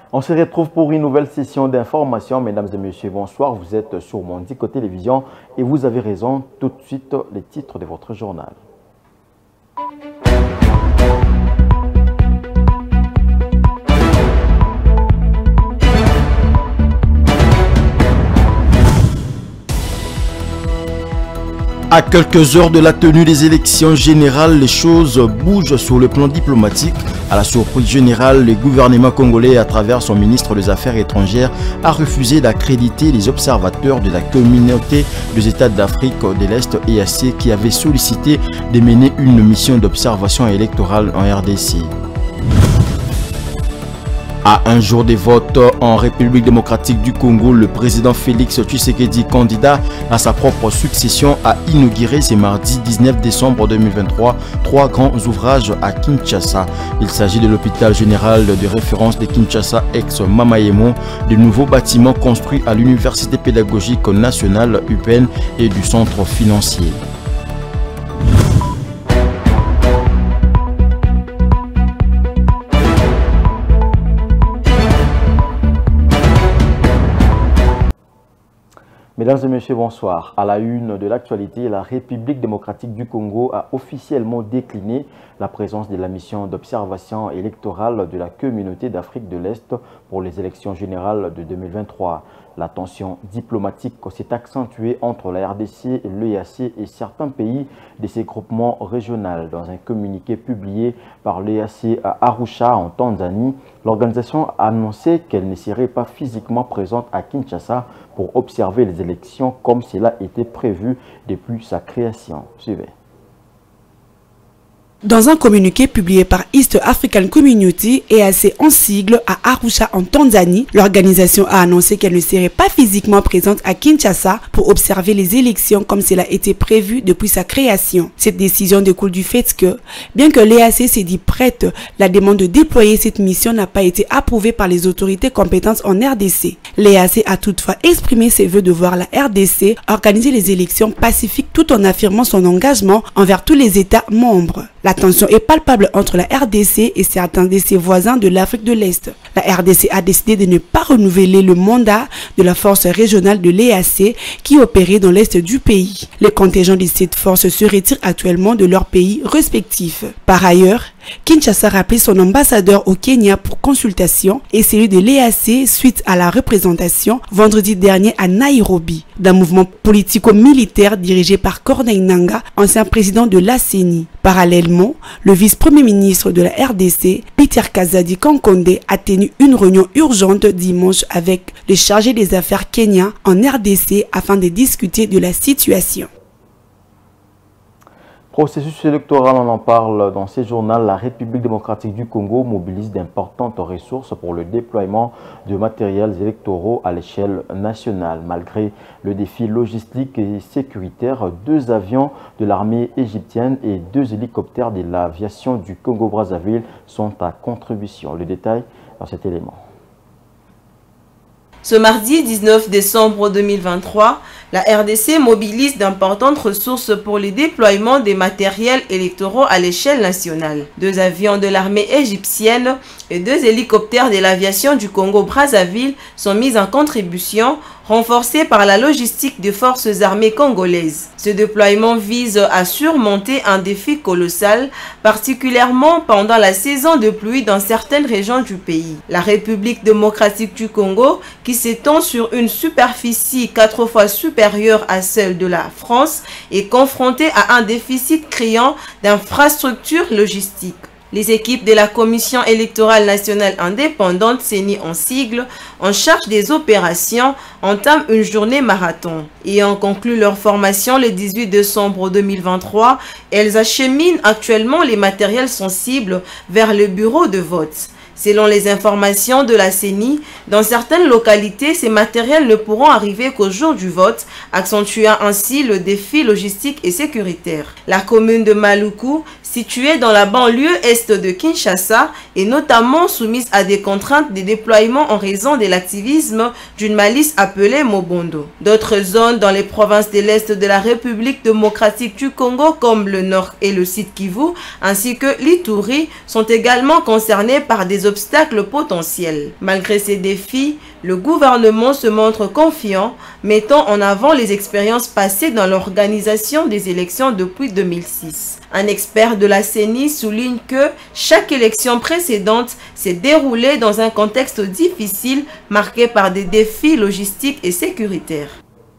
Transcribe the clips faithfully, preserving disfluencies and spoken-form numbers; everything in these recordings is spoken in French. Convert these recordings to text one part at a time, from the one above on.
On se retrouve pour une nouvelle session d'information. Mesdames et messieurs, bonsoir. Vous êtes sur Mondico Télévision et vous avez raison. Tout de suite, les titres de votre journal. À quelques heures de la tenue des élections générales, les choses bougent sur le plan diplomatique. À la surprise générale, le gouvernement congolais, à travers son ministre des Affaires étrangères, a refusé d'accréditer les observateurs de la communauté des États d'Afrique de l'Est E A C qui avaient sollicité de mener une mission d'observation électorale en R D C. À un jour des votes en République démocratique du Congo, le président Félix Tshisekedi, candidat à sa propre succession, a inauguré ce mardi dix-neuf décembre deux mille vingt-trois trois grands ouvrages à Kinshasa. Il s'agit de l'hôpital général de référence de Kinshasa ex-Mamayemo, de nouveaux bâtiments construits à l'Université pédagogique nationale U P N et du centre financier. Mesdames et messieurs, bonsoir. À la une de l'actualité, la République démocratique du Congo a officiellement décliné la présence de la mission d'observation électorale de la communauté d'Afrique de l'Est pour les élections générales de deux mille vingt-trois. La tension diplomatique s'est accentuée entre la R D C, l'E A C et certains pays de ces groupements régionaux. Dans un communiqué publié par l'E A C à Arusha, en Tanzanie, l'organisation a annoncé qu'elle ne serait pas physiquement présente à Kinshasa pour observer les élections comme cela était prévu depuis sa création. Suivez. Dans un communiqué publié par East African Community, E A C en sigle, à Arusha en Tanzanie, l'organisation a annoncé qu'elle ne serait pas physiquement présente à Kinshasa pour observer les élections comme cela a été prévu depuis sa création. Cette décision découle du fait que, bien que l'E A C s'est dit prête, la demande de déployer cette mission n'a pas été approuvée par les autorités compétentes en R D C. L'E A C a toutefois exprimé ses vœux de voir la R D C organiser les élections pacifiques tout en affirmant son engagement envers tous les États membres. La tension est palpable entre la R D C et certains de ses voisins de l'Afrique de l'Est. La R D C a décidé de ne pas renouveler le mandat de la force régionale de l'E A C qui opérait dans l'Est du pays. Les contingents de cette force se retirent actuellement de leurs pays respectifs. Par ailleurs, Kinshasa a rappelé son ambassadeur au Kenya pour consultation et celui de l'E A C suite à la représentation vendredi dernier à Nairobi d'un mouvement politico-militaire dirigé par Corneille Nangaa, ancien président de l'A C E N I. Parallèlement, le vice-premier ministre de la R D C, Peter Kazadi Kankonde, a tenu une réunion urgente dimanche avec le chargé des affaires kenyans en R D C afin de discuter de la situation. Processus électoral, on en parle dans ce journal. La République démocratique du Congo mobilise d'importantes ressources pour le déploiement de matériels électoraux à l'échelle nationale. Malgré le défi logistique et sécuritaire, deux avions de l'armée égyptienne et deux hélicoptères de l'aviation du Congo-Brazzaville sont à contribution. Le détail dans cet élément. Ce mardi dix-neuf décembre deux mille vingt-trois, la R D C mobilise d'importantes ressources pour le déploiement des matériels électoraux à l'échelle nationale. Deux avions de l'armée égyptienne et deux hélicoptères de l'aviation du Congo-Brazzaville sont mis en contribution, renforcés par la logistique des forces armées congolaises. Ce déploiement vise à surmonter un défi colossal, particulièrement pendant la saison de pluie dans certaines régions du pays. La République démocratique du Congo, qui s'étend sur une superficie quatre fois supérieure à celle de la France, est confrontée à un déficit criant d'infrastructures logistiques. Les équipes de la Commission électorale nationale indépendante, C E N I en sigle, en charge des opérations, entament une journée marathon. Ayant conclu leur formation le dix-huit décembre deux mille vingt-trois, elles acheminent actuellement les matériels sensibles vers le bureau de vote. Selon les informations de la C E N I, dans certaines localités, ces matériels ne pourront arriver qu'au jour du vote, accentuant ainsi le défi logistique et sécuritaire. La commune de Maluku, située dans la banlieue est de Kinshasa, est notamment soumise à des contraintes de déploiement en raison de l'activisme d'une milice appelée Mobondo. D'autres zones dans les provinces de l'Est de la République démocratique du Congo, comme le Nord et le Sud Kivu, ainsi que l'Ituri, sont également concernées par des obstacles potentiels. Malgré ces défis, le gouvernement se montre confiant, mettant en avant les expériences passées dans l'organisation des élections depuis deux mille six. Un expert de la C E N I souligne que chaque élection précédente s'est déroulée dans un contexte difficile marqué par des défis logistiques et sécuritaires.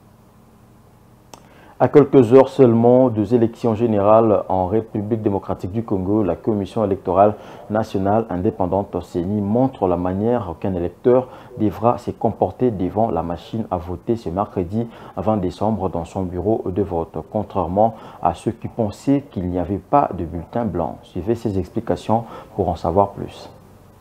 À quelques heures seulement des élections générales en République démocratique du Congo, la Commission électorale nationale indépendante C E N I montre la manière qu'un électeur devra se comporter devant la machine à voter ce mercredi vingt décembre dans son bureau de vote, contrairement à ceux qui pensaient qu'il n'y avait pas de bulletin blanc. Suivez ces explications pour en savoir plus.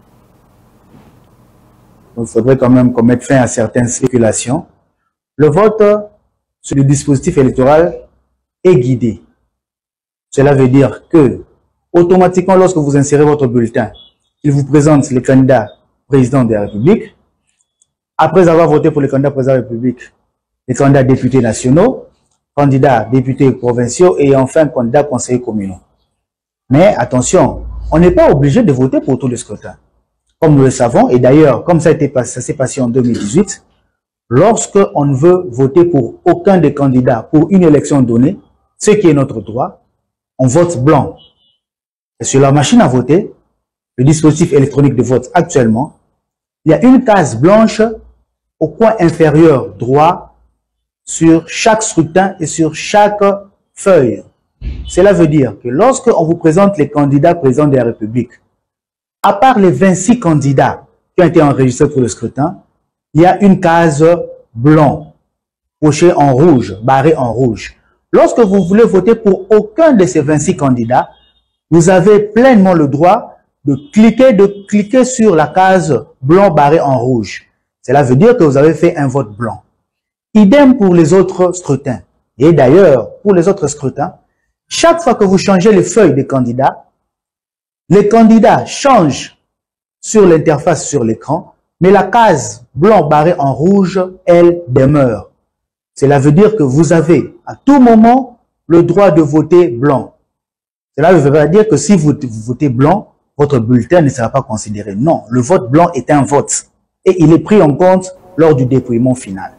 Il faudrait quand même qu'on mette fin à certaines spéculations. Le vote sur le dispositif électoral est guidé. Cela veut dire que, automatiquement, lorsque vous insérez votre bulletin, il vous présente les candidats président de la République. Après avoir voté pour les candidats président de la République, les candidats députés nationaux, candidats députés provinciaux et enfin candidats conseillers communaux. Mais attention, on n'est pas obligé de voter pour tous les scrutins. Comme nous le savons, et d'ailleurs, comme ça s'est passé en deux mille dix-huit, lorsque on ne veut voter pour aucun des candidats pour une élection donnée, ce qui est notre droit, on vote blanc. Et sur la machine à voter, le dispositif électronique de vote actuellement, il y a une case blanche au coin inférieur droit sur chaque scrutin et sur chaque feuille. Cela veut dire que lorsque on vous présente les candidats présidents de la République, à part les vingt-six candidats qui ont été enregistrés pour le scrutin, il y a une case blanc, cochée en rouge, barrée en rouge. Lorsque vous voulez voter pour aucun de ces vingt-six candidats, vous avez pleinement le droit de cliquer, de cliquer sur la case blanc barrée en rouge. Cela veut dire que vous avez fait un vote blanc. Idem pour les autres scrutins. Et d'ailleurs, pour les autres scrutins, chaque fois que vous changez les feuilles des candidats, les candidats changent sur l'interface sur l'écran, mais la case blanc barré en rouge, elle demeure. Cela veut dire que vous avez à tout moment le droit de voter blanc. Cela veut pas dire que si vous, vous votez blanc, votre bulletin ne sera pas considéré. Non, le vote blanc est un vote et il est pris en compte lors du dépouillement final.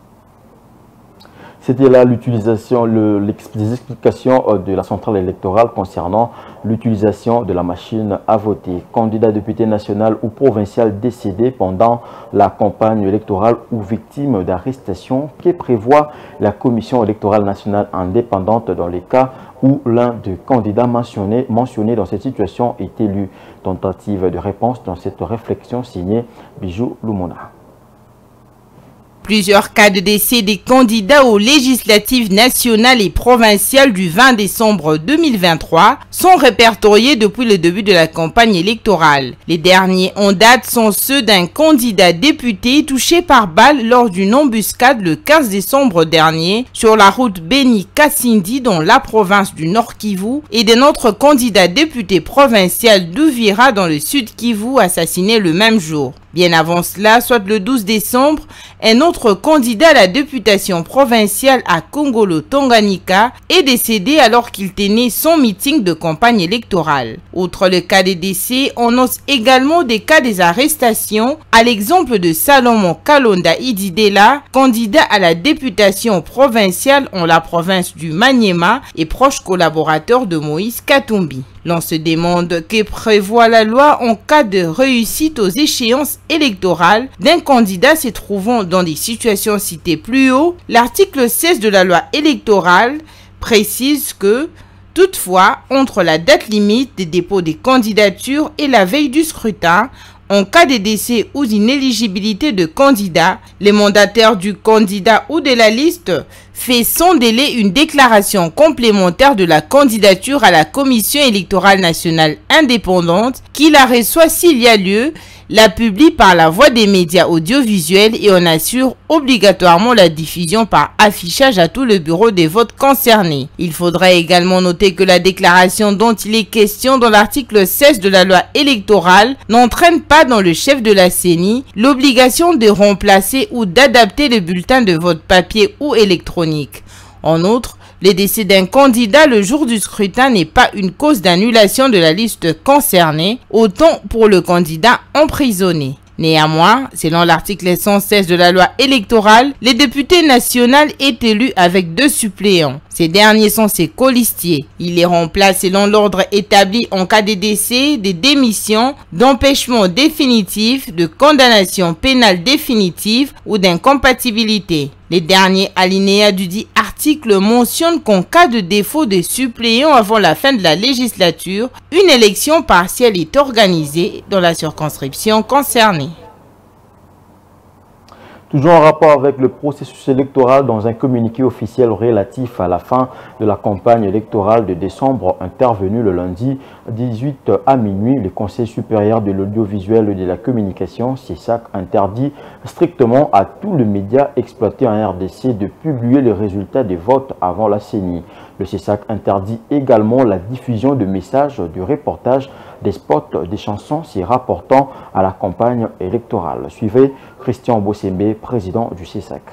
C'était là l'utilisation, les explications de la centrale électorale concernant l'utilisation de la machine à voter. Candidat député national ou provincial décédé pendant la campagne électorale ou victime d'arrestation, que prévoit la Commission électorale nationale indépendante dans les cas où l'un des candidats mentionnés mentionné dans cette situation est élu. Tentative de réponse dans cette réflexion signée Bijou Lumona. Plusieurs cas de décès des candidats aux législatives nationales et provinciales du vingt décembre deux mille vingt-trois sont répertoriés depuis le début de la campagne électorale. Les derniers en date sont ceux d'un candidat député touché par balle lors d'une embuscade le quinze décembre dernier sur la route Beni-Kassindi dans la province du Nord Kivu et d'un autre candidat député provincial d'Uvira dans le Sud Kivu assassiné le même jour. Bien avant cela, soit le douze décembre, un autre candidat à la députation provinciale à Kongolo-Tanganyika est décédé alors qu'il tenait son meeting de campagne électorale. Outre le cas des décès, on note également des cas des arrestations, à l'exemple de Salomon Kalonda Ididela, candidat à la députation provinciale en la province du Maniema et proche collaborateur de Moïse Katumbi. L'on se demande que prévoit la loi en cas de réussite aux échéances électorales d'un candidat se trouvant dans des situations citées plus haut. L'article seize de la loi électorale précise que, toutefois, entre la date limite des dépôts des candidatures et la veille du scrutin, en cas de décès ou d'inéligibilité de candidat, les mandataires du candidat ou de la liste fait sans délai une déclaration complémentaire de la candidature à la Commission électorale nationale indépendante qui la reçoit s'il y a lieu, la publie par la voie des médias audiovisuels et en assure obligatoirement la diffusion par affichage à tout le bureau des votes concernés. Il faudra également noter que la déclaration dont il est question dans l'article seize de la loi électorale n'entraîne pas dans le chef de la C E N I l'obligation de remplacer ou d'adapter le bulletin de vote papier ou électronique. En outre, le décès d'un candidat le jour du scrutin n'est pas une cause d'annulation de la liste concernée, autant pour le candidat emprisonné. Néanmoins, selon l'article cent seize de la loi électorale, les députés nationaux est élu avec deux suppléants. Ces derniers sont ses colistiers. Il les remplace selon l'ordre établi en cas de décès, de démission, d'empêchement définitif, de condamnation pénale définitive ou d'incompatibilité. Les derniers alinéas du dit article mentionnent qu'en cas de défaut de suppléants avant la fin de la législature, une élection partielle est organisée dans la circonscription concernée. Toujours en rapport avec le processus électoral, dans un communiqué officiel relatif à la fin de la campagne électorale de décembre intervenue le lundi dix-huit à minuit, le Conseil supérieur de l'audiovisuel et de la communication, C E S A C, interdit strictement à tous les médias exploités en R D C de publier les résultats des votes avant la C E N I. Le C E S A C interdit également la diffusion de messages, du reportage, des spots, des chansons s'y rapportant à la campagne électorale. Suivez Christian Bossembe, président du C E S A C.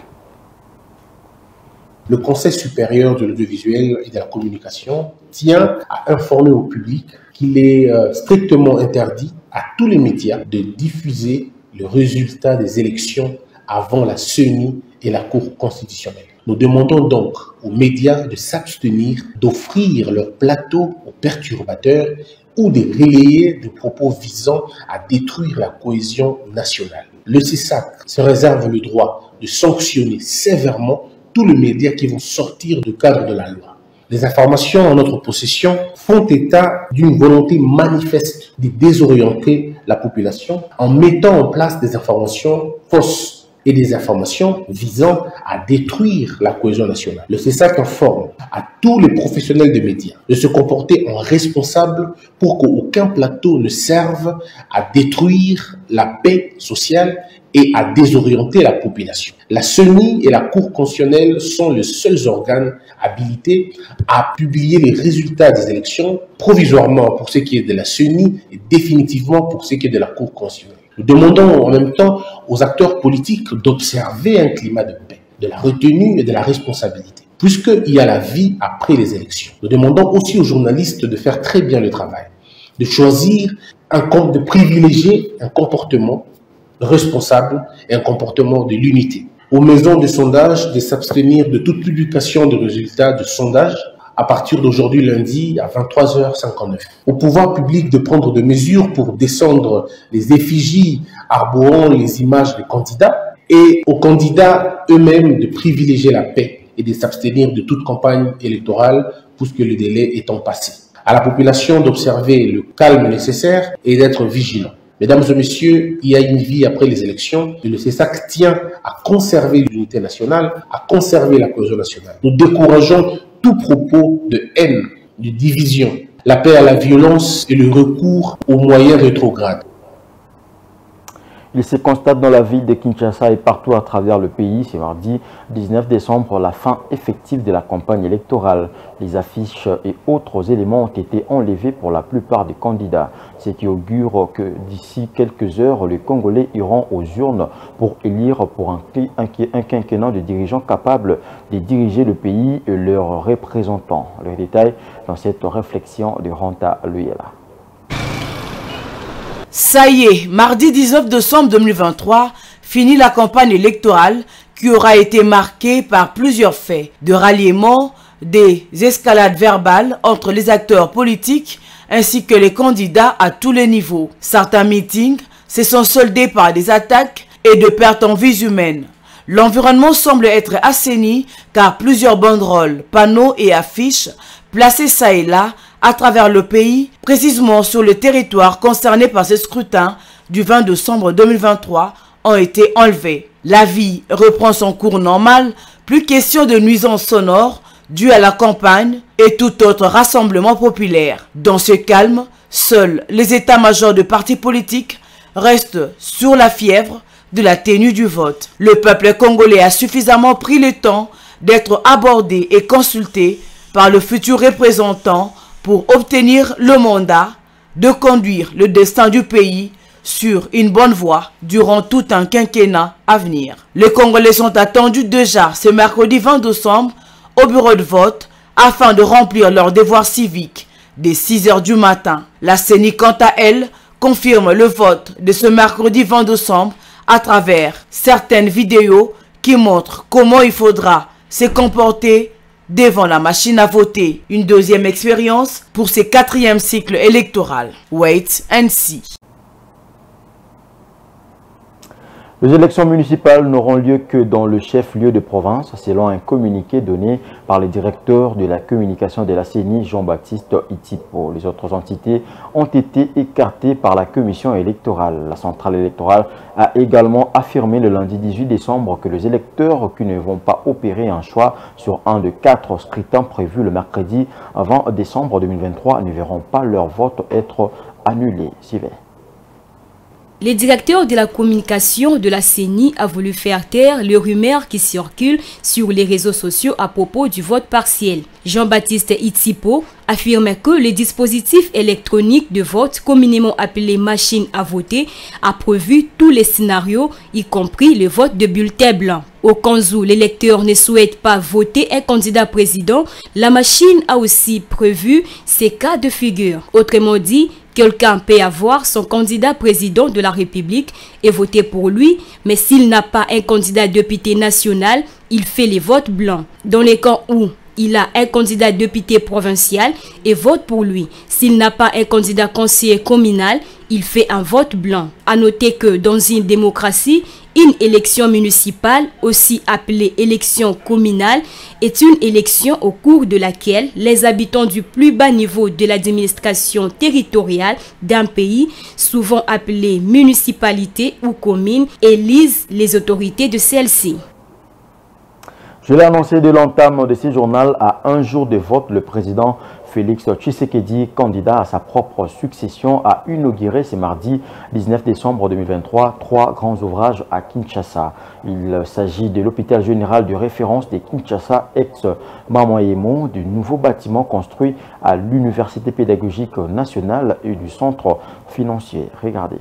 Le Conseil supérieur de l'audiovisuel et de la communication tient à informer au public qu'il est strictement interdit à tous les médias de diffuser le résultat des élections avant la C E N I et la Cour constitutionnelle. Nous demandons donc aux médias de s'abstenir d'offrir leur plateau aux perturbateurs ou de relayer des propos visant à détruire la cohésion nationale. Le C E S A C se réserve le droit de sanctionner sévèrement tous les médias qui vont sortir du cadre de la loi. Les informations en notre possession font état d'une volonté manifeste de désorienter la population en mettant en place des informations fausses et des informations visant à détruire la cohésion nationale. Le C E S A C informe à tous les professionnels des médias de se comporter en responsable pour qu'aucun plateau ne serve à détruire la paix sociale et à désorienter la population. La C E N I et la Cour constitutionnelle sont les seuls organes habilités à publier les résultats des élections provisoirement pour ce qui est de la C E N I et définitivement pour ce qui est de la Cour constitutionnelle. Nous demandons en même temps aux acteurs politiques d'observer un climat de paix, de la retenue et de la responsabilité, puisqu'il y a la vie après les élections. Nous demandons aussi aux journalistes de faire très bien le travail, de choisir, un, de privilégier un comportement responsable et un comportement de l'unité. Aux maisons de sondage de s'abstenir de toute publication de résultats de sondage à partir d'aujourd'hui lundi à vingt-trois heures cinquante-neuf. Au pouvoir public de prendre des mesures pour descendre les effigies arborant les images des candidats et aux candidats eux-mêmes de privilégier la paix et de s'abstenir de toute campagne électorale puisque le délai étant passé. À la population d'observer le calme nécessaire et d'être vigilant. Mesdames et messieurs, il y a une vie après les élections et le C E S A C tient à conserver l'unité nationale, à conserver la cohésion nationale. Nous décourageons tout propos de haine, de division, l'appel à la violence et le recours aux moyens rétrogrades. Il se constate dans la ville de Kinshasa et partout à travers le pays, ce mardi dix-neuf décembre, la fin effective de la campagne électorale. Les affiches et autres éléments ont été enlevés pour la plupart des candidats, ce qui augure que d'ici quelques heures, les Congolais iront aux urnes pour élire pour un, un quinquennat de dirigeants capables de diriger le pays et leurs représentants. Le détail dans cette réflexion de Ranta Luyela. Ça y est, mardi dix-neuf décembre deux mille vingt-trois, finit la campagne électorale qui aura été marquée par plusieurs faits de ralliement, des escalades verbales entre les acteurs politiques ainsi que les candidats à tous les niveaux. Certains meetings se sont soldés par des attaques et de pertes en vies humaines. L'environnement semble être assaini car plusieurs banderoles, panneaux et affiches placés ça et là à travers le pays, précisément sur le territoire concerné par ce scrutin du vingt décembre deux mille vingt-trois, ont été enlevés. La vie reprend son cours normal Plus question de nuisances sonores dues à la campagne et tout autre rassemblement populaire. Dans ce calme, seuls les états-majors de partis politiques restent sur la fièvre de la tenue du vote. Le peuple congolais a suffisamment pris le temps d'être abordé et consulté par le futur représentant pour obtenir le mandat de conduire le destin du pays sur une bonne voie durant tout un quinquennat à venir. Les Congolais sont attendus déjà ce mercredi vingt décembre au bureau de vote afin de remplir leurs devoirs civiques dès six heures du matin. La C E N I, quant à elle, confirme le vote de ce mercredi vingt décembre à travers certaines vidéos qui montrent comment il faudra se comporter devant la machine à voter. Une deuxième expérience pour ce quatrième cycle électoral. Wait and see. Les élections municipales n'auront lieu que dans le chef-lieu de province, selon un communiqué donné par le directeur de la communication de la C E N I, Jean-Baptiste Itipo. Les autres entités ont été écartées par la commission électorale. La centrale électorale a également affirmé le lundi dix-huit décembre que les électeurs qui ne vont pas opérer un choix sur un de quatre scrutins prévus le mercredi vingt décembre deux mille vingt-trois ne verront pas leur vote être annulé. Suivez. Le directeur de la communication de la C E N I a voulu faire taire les rumeurs qui circulent sur les réseaux sociaux à propos du vote partiel. Jean-Baptiste Itipo affirme que le dispositif électronique de vote, communément appelé machine à voter, a prévu tous les scénarios, y compris le vote de bulletin blanc. Au cas où l'électeur ne souhaite pas voter un candidat président, la machine a aussi prévu ces cas de figure. Autrement dit, quelqu'un peut avoir son candidat président de la République et voter pour lui, mais s'il n'a pas un candidat député national, il fait les votes blancs. Dans les cas où il a un candidat député provincial et vote pour lui. S'il n'a pas un candidat conseiller communal, il fait un vote blanc. À noter que dans une démocratie, une élection municipale, aussi appelée élection communale, est une élection au cours de laquelle les habitants du plus bas niveau de l'administration territoriale d'un pays, souvent appelée municipalité ou commune, élisent les autorités de celle-ci. Je l'ai annoncé de l'entame de ce journal, à un jour de vote, le président Félix Tshisekedi, candidat à sa propre succession, a inauguré ce mardi dix-neuf décembre deux mille vingt-trois trois grands ouvrages à Kinshasa. Il s'agit de l'hôpital général de référence de Kinshasa, ex-Mamoyemo, du nouveau bâtiment construit à l'Université pédagogique nationale et du centre financier. Regardez.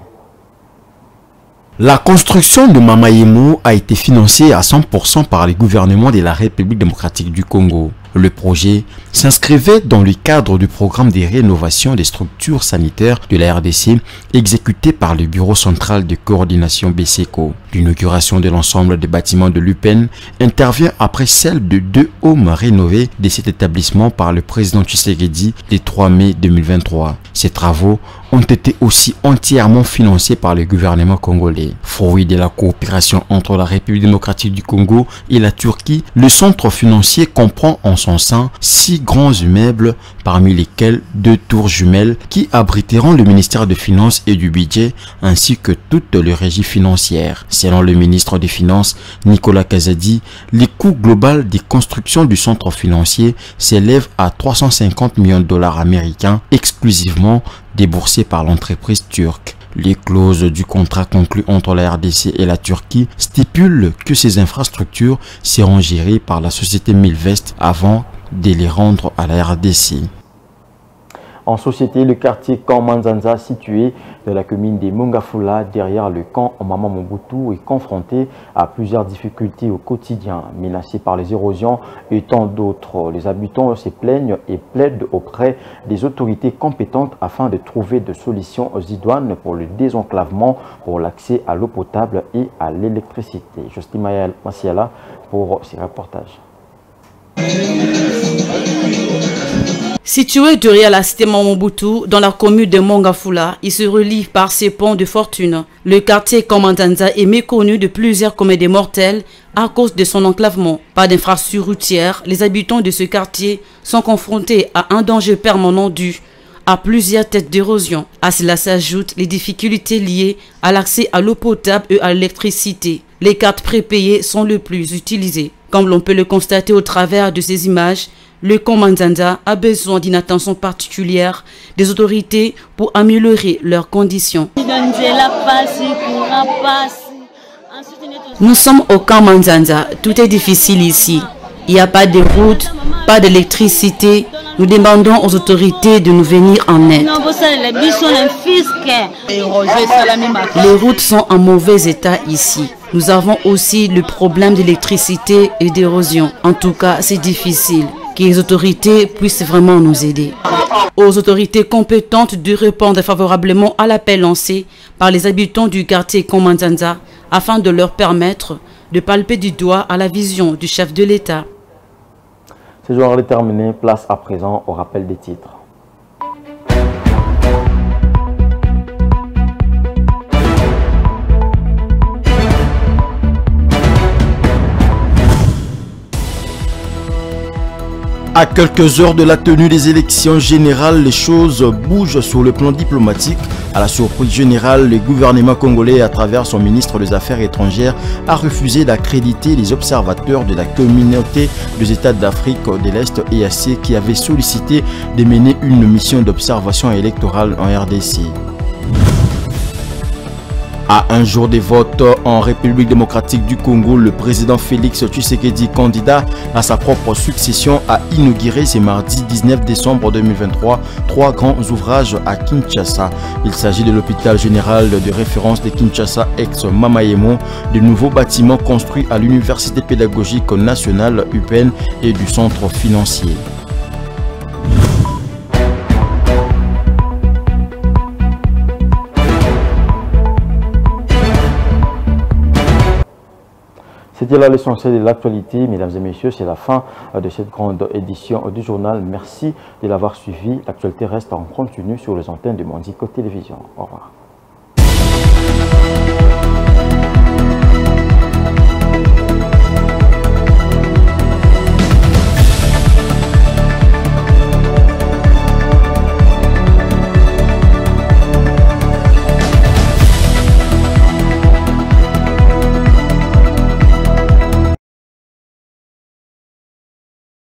La construction de Mamoyemo a été financée à cent pour cent par le gouvernement de la République démocratique du Congo. Le projet s'inscrivait dans le cadre du programme de rénovation des structures sanitaires de la R D C exécuté par le Bureau central de coordination B C E C O. L'inauguration de l'ensemble des bâtiments de l'U P E N intervient après celle de deux homes rénovés de cet établissement par le président Tshisekedi le trois mai deux mille vingt-trois. Ces travaux ont été aussi entièrement financés par le gouvernement congolais. Fruit de la coopération entre la République démocratique du Congo et la Turquie, le centre financier comprend en son sein six grands immeubles, parmi lesquels deux tours jumelles qui abriteront le ministère des Finances et du Budget ainsi que toutes les régies financières. Selon le ministre des Finances, Nicolas Kazadi, le coût global des constructions du centre financier s'élève à trois cent cinquante millions de dollars américains exclusivement déboursés par l'entreprise turque. Les clauses du contrat conclu entre la R D C et la Turquie stipulent que ces infrastructures seront gérées par la société Milvest avant de les rendre à la R D C. En société, le quartier Camp Manzanza, situé dans la commune de Mongafula, derrière le camp Maman Mobutu, est confronté à plusieurs difficultés au quotidien, menacé par les érosions et tant d'autres. Les habitants se plaignent et plaident auprès des autorités compétentes afin de trouver des solutions idoines pour le désenclavement, pour l'accès à l'eau potable et à l'électricité. Justin Masiala pour ces reportages. Situé derrière la cité Mobutu, dans la commune de Mongafula, il se relie par ses ponts de fortune. Le quartier Komandanza est méconnu de plusieurs comètes mortelles à cause de son enclavement. Pas d'infrastructure routière, les habitants de ce quartier sont confrontés à un danger permanent dû à plusieurs têtes d'érosion. À cela s'ajoutent les difficultés liées à l'accès à l'eau potable et à l'électricité. Les cartes prépayées sont les plus utilisées. Comme l'on peut le constater au travers de ces images, le camp Manzanza a besoin d'une attention particulière des autorités pour améliorer leurs conditions. Nous sommes au camp Manzanza. Tout est difficile ici. Il n'y a pas de route, pas d'électricité. Nous demandons aux autorités de nous venir en aide. Les routes sont en mauvais état ici. Nous avons aussi le problème d'électricité et d'érosion. En tout cas, c'est difficile. Que les autorités puissent vraiment nous aider. Aux autorités compétentes de répondre favorablement à l'appel lancé par les habitants du quartier Komanzanza afin de leur permettre de palper du doigt à la vision du chef de l'État. Ce jour est terminé, place à présent au rappel des titres. À quelques heures de la tenue des élections générales, les choses bougent sur le plan diplomatique. À la surprise générale, le gouvernement congolais, à travers son ministre des Affaires étrangères, a refusé d'accréditer les observateurs de la communauté des États d'Afrique de l'Est E A C qui avaient sollicité de mener une mission d'observation électorale en R D C. À un jour des votes en République démocratique du Congo, le président Félix Tshisekedi, candidat à sa propre succession, a inauguré ce mardi dix-neuf décembre deux mille vingt-trois trois grands ouvrages à Kinshasa. Il s'agit de l'hôpital général de référence de Kinshasa ex-Mamayemo, de nouveaux bâtiments construits à l'Université pédagogique nationale U P N et du centre financier. C'était là l'essentiel de l'actualité. Mesdames et messieurs, c'est la fin de cette grande édition du journal. Merci de l'avoir suivi. L'actualité reste en continu sur les antennes de Mandico Télévision. Au revoir.